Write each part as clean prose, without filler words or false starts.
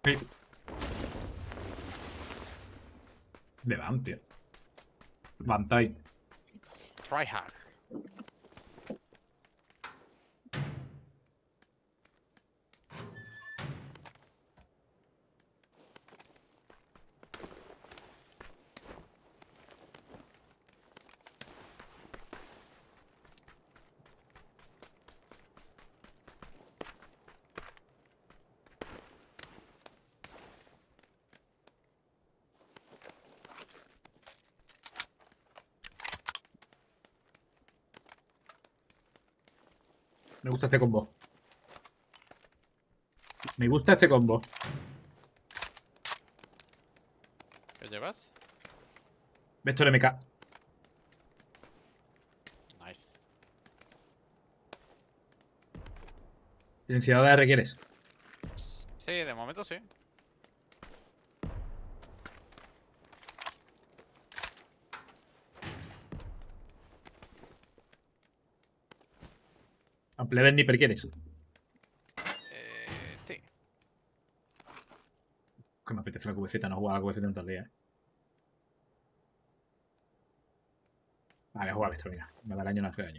Sí. Le van, tío. Van, ahí. Try hard. Me gusta este combo. Me gusta este combo. ¿Qué llevas? Vector MK. Nice. Silenciador de requieres. Sí, de momento sí. Ampliar de sniper quieres. Sí. Que me apetece la QBZ, no jugar a la QBZ en todo el día. Vale, jugar esto, venga. Me da daño, no hace daño.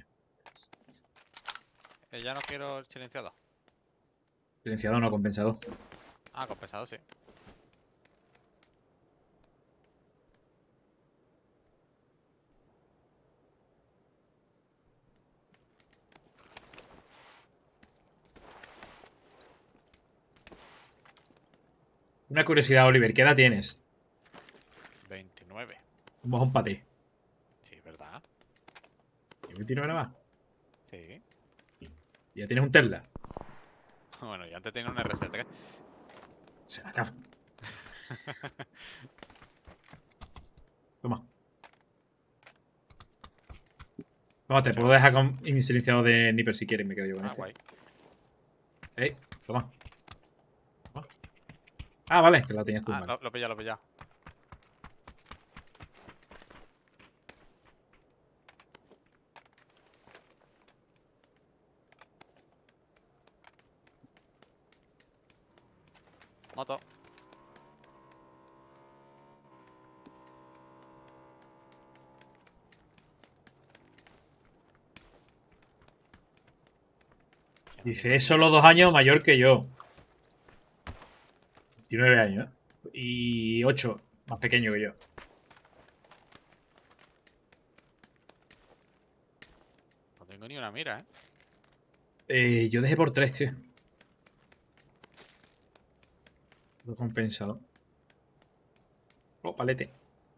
Ya no quiero el silenciado. Silenciador no compensado. Ah, compensado, sí. Una curiosidad, Oliver. ¿Qué edad tienes? 29. Un mojón para ti. Sí, ¿verdad? ¿Y 29 nada más? Sí. ¿Y ya tienes un Tesla? Bueno, y antes tenía un RC3. Se la acaba. Toma. Toma, te puedo dejar con silenciado de sniper si quieres. Me quedo yo con Ah, este. guay. Toma. Toma. Ah, vale, que la tenías tú en Ah, mano. lo he pillado, lo he pillado. Moto. Que no Dice, tengo es ni solo una. 2 años mayor que yo. 29 años, ¿eh? Y 8 más pequeño que yo. No tengo ni una mira, ¿eh? Yo dejé por 3, tío. Lo he compensado. Oh, palete.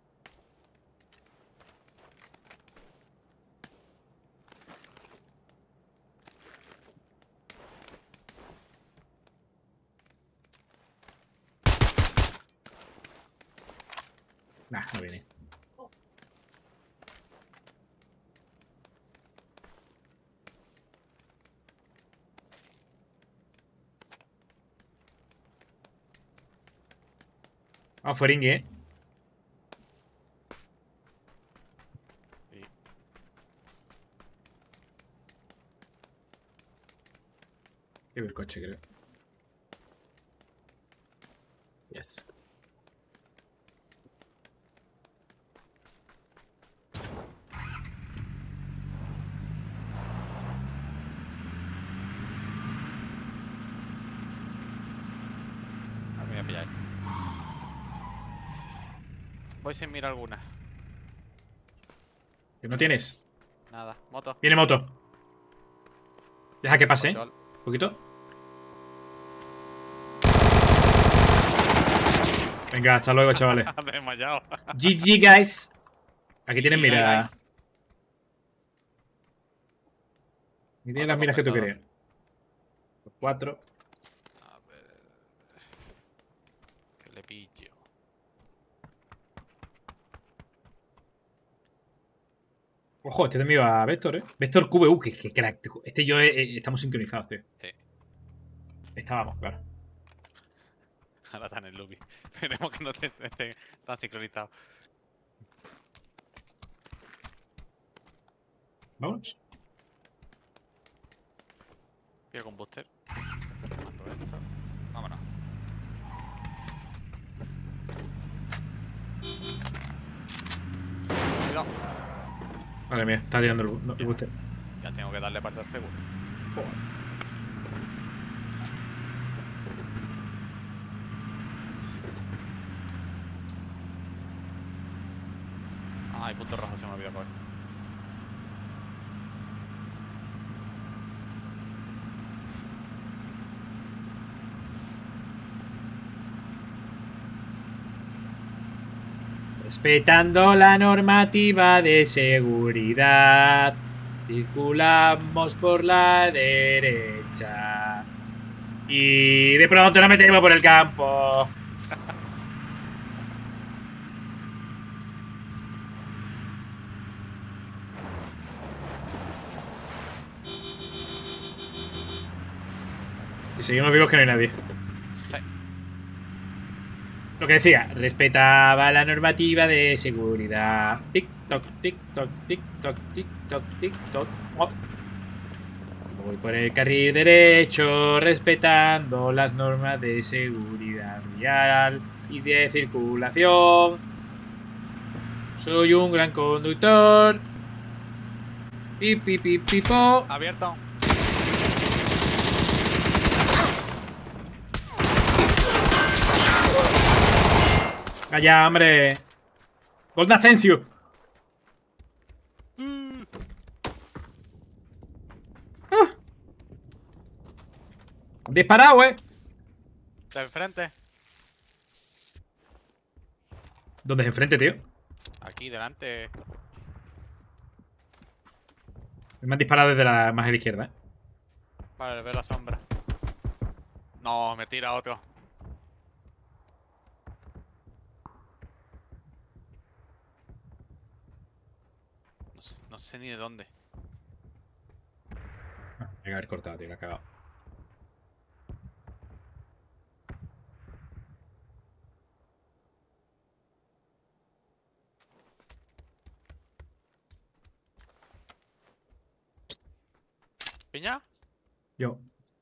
Nah, no viene. Ah, fueringue, ¿eh? Sí. Llevo el coche, creo. Yes. Ah, me voy a pillar este. Voy sin mira alguna. ¿Que no tienes? Nada. Moto. Viene moto. Deja que pase, ¿eh? Control. Un poquito. Venga, hasta luego, chavales. Me he desmayado. GG, guys. Aquí tienes, GG, mira. guys. Aquí tienes Otro las miras que tú compensador. querías. 4. A ver. Que le pillo. Ojo, este también iba a Vector, ¿eh? Vector QBU, que crack. Este y yo estamos sincronizados, tío. Sí. Estábamos, claro. Ahora está en el lobby. Esperemos que no esté tan sincronizado. Vamos. Quiero con booster. Mando esto. Vámonos. Madre mía, está tirando el booster. Ya tengo que darle para estar seguro. Ah, hay punto rojo, se me olvidó coger. Respetando la normativa de seguridad, circulamos por la derecha. Y de pronto nos metemos por el campo. Si seguimos vivos que no hay nadie. Lo que decía, respetaba la normativa de seguridad. Tic-toc, tic-toc, tic-toc, tic-toc, tic-toc. Oh. Voy por el carril derecho, respetando las normas de seguridad vial y de circulación. Soy un gran conductor. Pip, pip, pip, pipo. Abierto. Calla, hombre. Gol de Asensio. Disparado, De enfrente. ¿Dónde es enfrente, tío? Aquí, delante. Me han disparado desde la más a la izquierda, Vale, veo la sombra. No, me tira otro. No sé ni de dónde. Hay que haber cortado, tío, la he cagado. ¿Piña? Yo.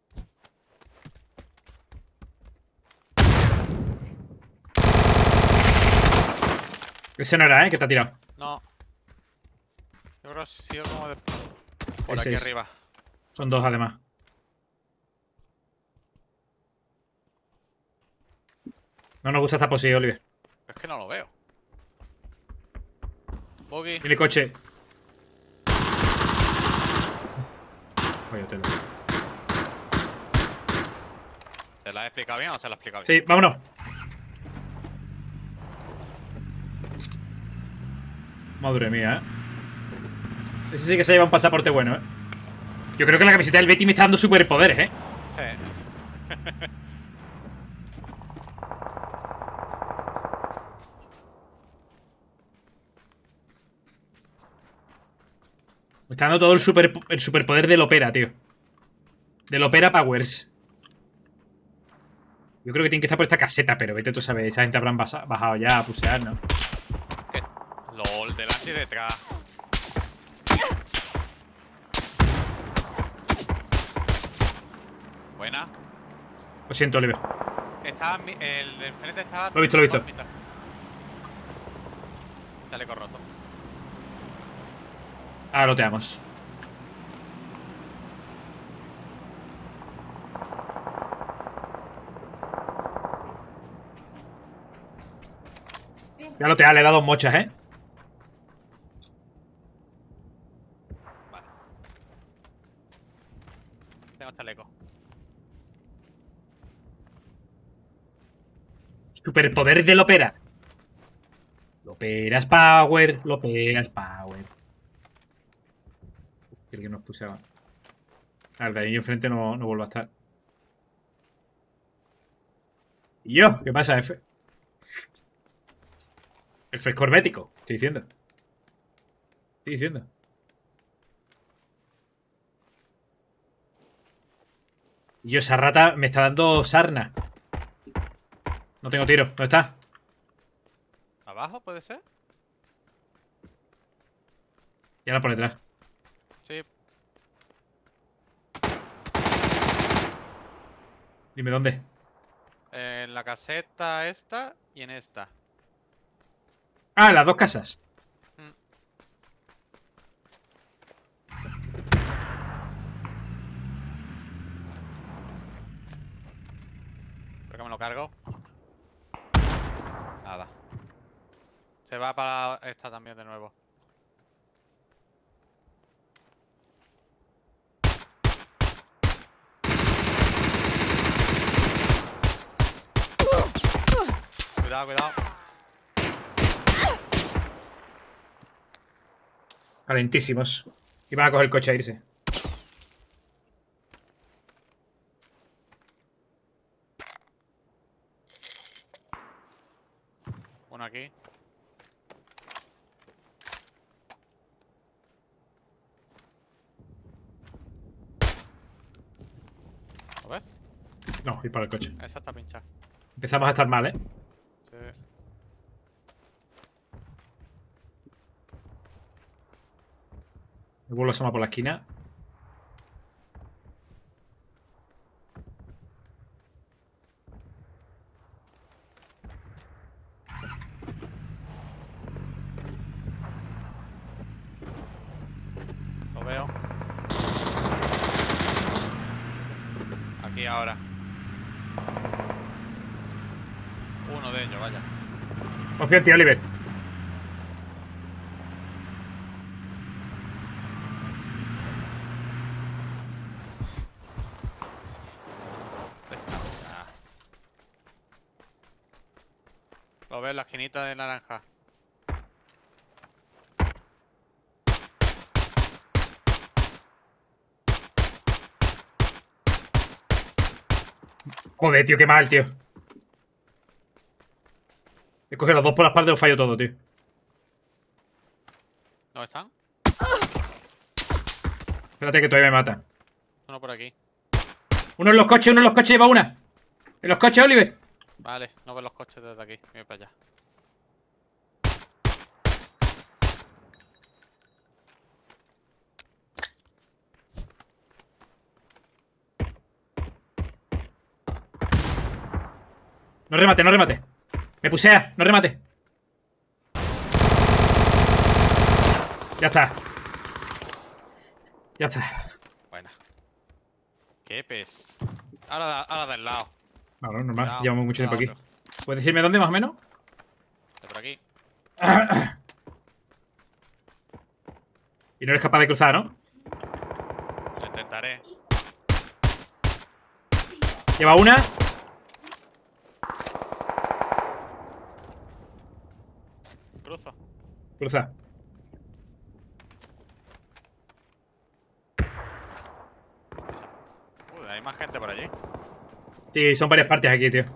Ese no era, que te ha tirado. No. Yo creo que ha sido como de... Por Ese aquí es. arriba. Son dos, además. No nos gusta esta posición, Oliver. Es que no lo veo. Bogey. Tiene coche. Oye, te lo... ¿Te la he explicado bien o se la he explicado bien? Sí, vámonos. Madre mía, Ese sí que se lleva un pasaporte bueno, Yo creo que la camiseta del Betty me está dando superpoderes, Sí. Me está dando todo el superpoder del Opera, tío. Del Opera Powers. Yo creo que tiene que estar por esta caseta, pero vete tú sabes. Esa gente habrán bajado ya a pusear, ¿no? ¿Qué? LOL, delante y detrás. Buena. Lo siento, Oliver. Estaba el de enfrente estaba... Lo he visto, lo he visto. Chaleco roto. Ahora lo teamos. Ya lo te le he dado mochas, Vale. Tengo chaleco. Superpoder del Opera. Loperas Power. Loperas Power. Creo que nos puseaba. A ver, de ahí enfrente no vuelvo a estar. ¿Y yo? ¿Qué pasa, F? El fresco hermético, estoy diciendo. Estoy diciendo. Y yo, esa rata me está dando sarna. No tengo tiro. ¿Dónde está? ¿Abajo puede ser? Y ahora por detrás. Sí. Dime dónde. En la caseta esta y en esta. Ah, las dos casas. Creo que me lo cargo. Nada. Se va para esta también de nuevo. Cuidado, cuidado. Calentísimos. Y van a coger el coche a irse. Uno aquí. ¿Lo ves? No, ir para el coche. Esa está pinchada. Empezamos a estar mal, ¿eh? Sí. Me vuelvo a asomar por la esquina. Lo veo. Aquí ahora. Uno de ellos, vaya. Confío en ti, Oliver. Ya. Lo veo en la esquinita de naranja. Joder, tío, qué mal, tío. He cogido los dos por la espalda y lo fallo todo, tío. ¿Dónde están? Espérate que todavía me mata. Uno por aquí. Uno en los coches, lleva una. En los coches, Oliver. Vale, no veo los coches desde aquí. Voy para allá. No remate, no remate. Me pusea, no remate. Ya está. Ya está. Buena. Qué pez. Ahora del lado. Bueno, normal. Cuidado, Llevamos mucho tiempo aquí. cuidado, ¿Puedes decirme dónde, más o menos? De por aquí. Y no eres capaz de cruzar, ¿no? Lo intentaré. Lleva una. Cruzo. Cruza. Uy, hay más gente por allí. Sí, son varias partes aquí, tío.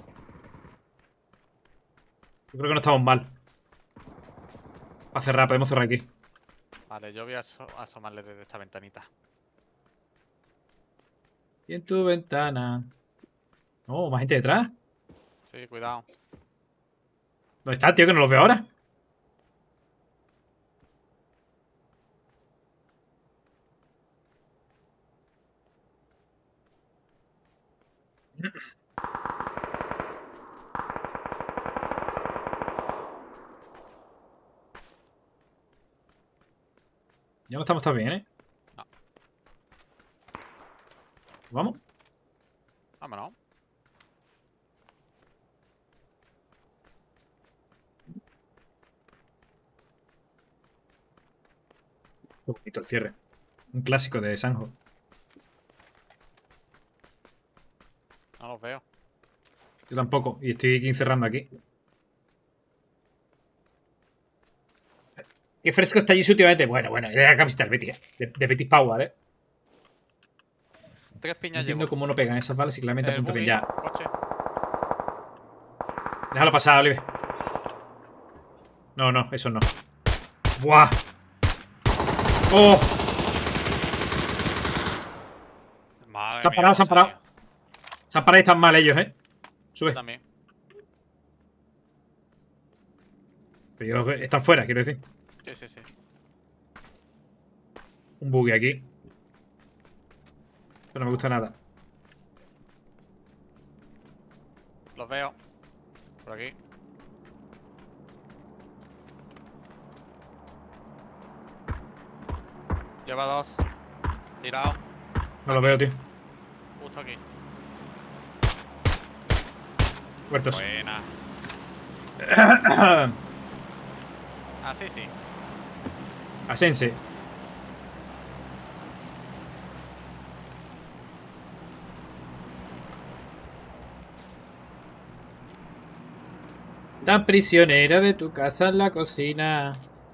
Yo creo que no estamos mal. Para cerrar, podemos cerrar aquí. Vale, yo voy a asomarle desde esta ventanita. Y en tu ventana. Oh, más gente detrás. Sí, cuidado. ¿Dónde está, tío? Que no los veo ahora. Ya no estamos tan bien, ¿eh? No. ¿Vamos? Vámonos. Qué bonito el cierre. Un clásico de Sanjo. No los veo. Yo tampoco. Y estoy aquí encerrando aquí. Qué fresco está allí últimamente. Bueno, era la camiseta del Betis, de Betis Power, ¿eh? 3 No piñas entiendo llevo. cómo no pegan esas balas y claramente apuntan Buggy, ya. coche. Déjalo pasar, Oliver. No, eso no. ¡Buah! ¡Oh! Madre Se han mía, parado, se han cómo parado. Se han parado y están mal ellos, ¿eh? Sube. Yo también. Pero ellos están fuera, quiero decir. Sí. Un buggy aquí. Pero no me gusta nada. Los veo. Por aquí. Lleva 2. Tirado. No lo veo, tío. Justo aquí. Muertos. Buena. Ah, sí, sí. Asense. Tan prisionero de tu casa en la cocina.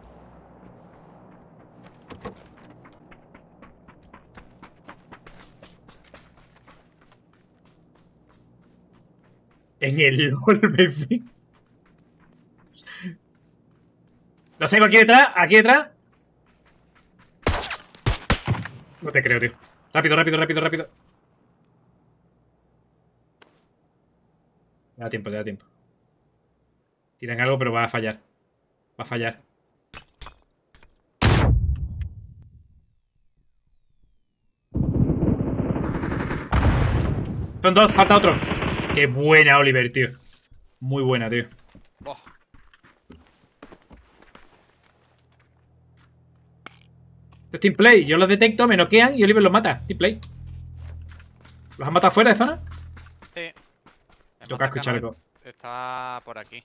En el LOL, bebé. Los tengo aquí detrás, aquí detrás. No te creo, tío. Rápido, rápido, rápido, rápido. Me da tiempo, te da tiempo. Tiran algo, pero va a fallar. Va a fallar. Son dos, falta otro. Qué buena, Oliver, tío. Muy buena, tío. Oh, Esto es team play. Yo los detecto, me noquean y Oliver los mata. Team play. ¿Los han matado fuera de zona? sí. El Toca más cercano escuchar algo. está por aquí.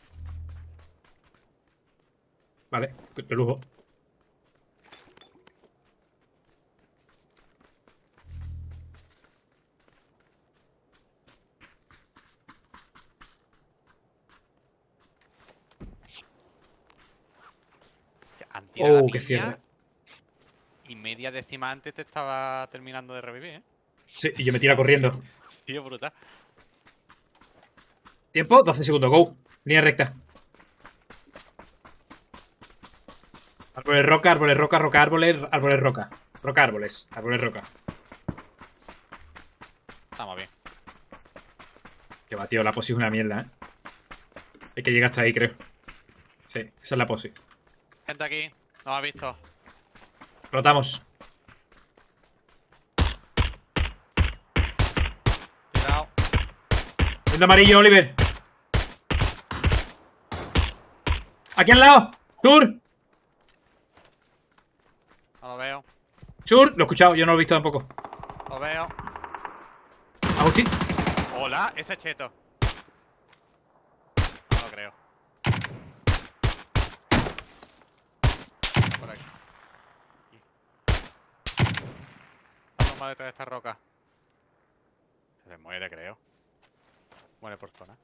Vale, de lujo. Han tirado la Qué piña cierre. y media décima antes te estaba terminando de revivir, ¿eh? Sí, y yo me tira corriendo. Sí, es brutal. Tiempo, 12 segundos, go. Línea recta. Árboles roca, árboles roca, roca, árboles, árboles roca. Roca, árboles, árboles roca. Estamos bien. Que va, tío, la posi es una mierda, ¿eh? Hay que llegar hasta ahí, creo. Sí, esa es la posi. Gente aquí, no ha visto. Rotamos. Tirado. Viendo amarillo, Oliver. Aquí al lado. Sur. No lo veo. Sur. Lo he escuchado, yo no lo he visto tampoco. Lo veo. Agustín. Hola, ese es cheto. No lo creo. Por aquí. Está tomada detrás de esta roca. Se muere, creo. Muere por zona.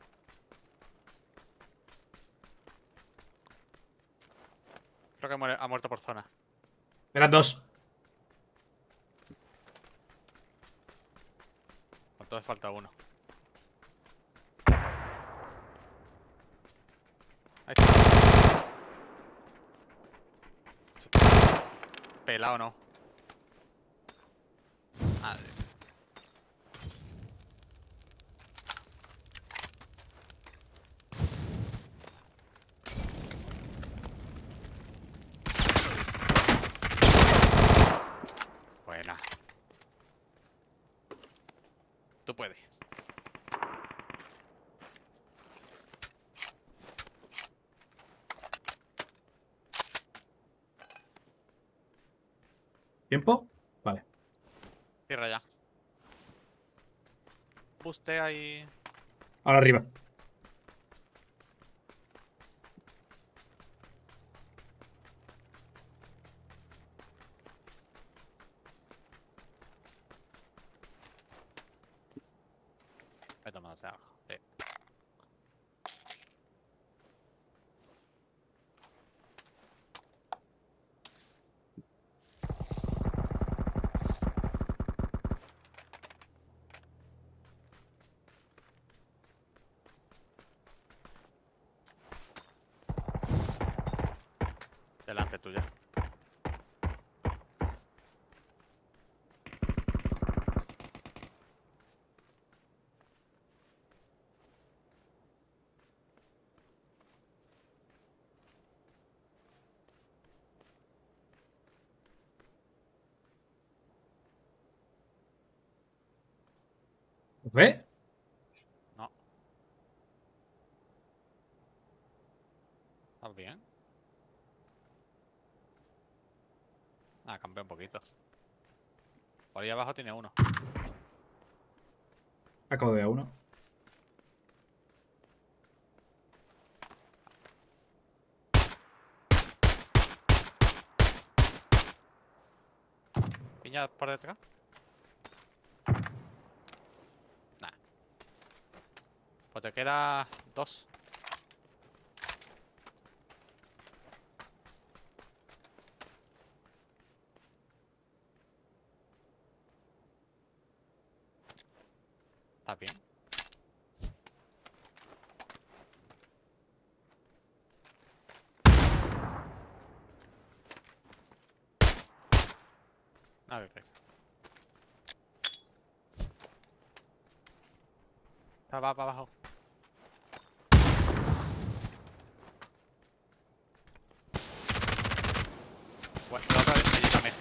Creo que ha muerto por zona. Eran dos. Entonces falta uno. Ahí está. Pelado no. Madre. Buena. Tú puedes. ¿Tiempo? Vale. Cierra ya. Buste ahí. Ahora arriba. He tomado hacia abajo. Sí. Delante tuya. ¿Ve? No. ¿Estás bien? Ah, cambié un poquito. Por ahí abajo tiene uno. Acabo de ver a uno. piña por detrás? Nah. Pues te queda 2. ¿Estás bien? A ver, va para abajo. Bueno, la otra vez allí también.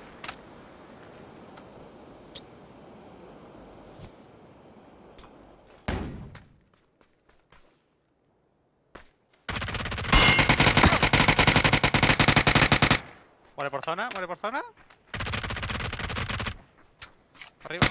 Muere por zona, muere por zona. Arriba.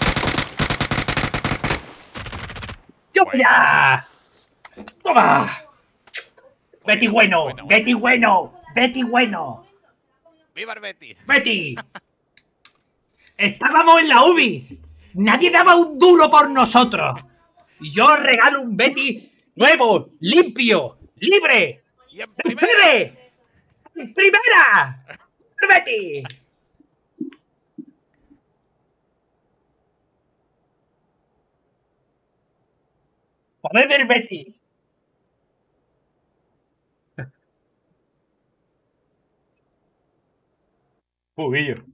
¡Yo Bueno. ya! ¡Toma! ¡Betty bueno! Bueno, ¡Betty bueno! ¡Betty bueno! ¡Viva el Betty! ¡Betty! Estábamos en la UBI. Nadie daba un duro por nosotros. Y yo os regalo un Betty nuevo, limpio, libre. ¡Y en ¡De primera! ustedes! ¡En primera! ¡Betty! ¡Joder del Betty! Juguillo.